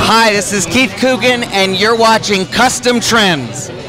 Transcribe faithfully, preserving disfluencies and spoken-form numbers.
Hi, this is Keith Cogan, and you're watching Custom Trends.